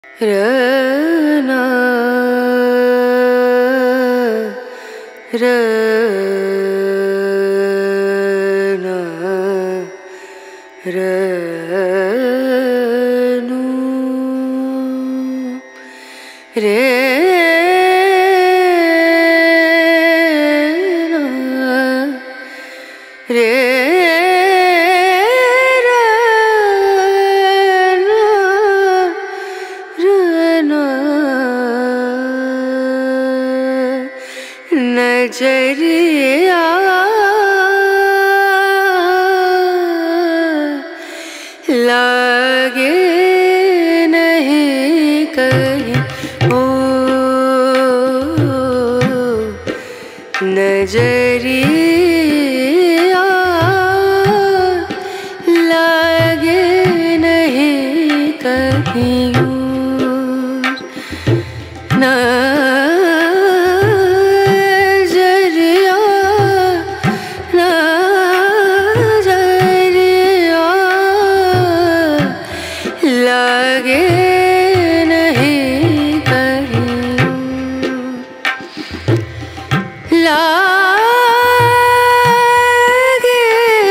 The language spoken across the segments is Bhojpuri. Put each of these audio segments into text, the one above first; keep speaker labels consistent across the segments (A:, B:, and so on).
A: रना रना रनु रे रे नजरिया लागे नहीं कहीं ओ नजरिया लागे नहीं कहीं लागे नहीं कहीं लागे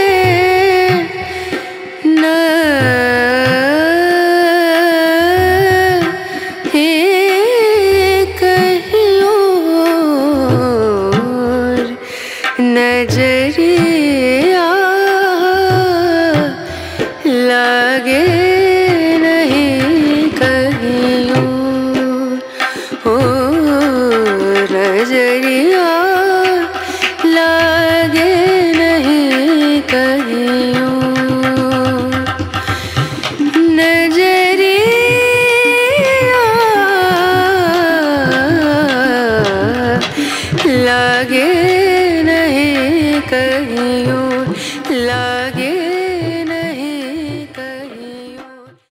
A: नहीं कहीं और नजरिया लागे नजरिया लागे नहीं कहीं नजरिया लागे नहीं कहीं लागे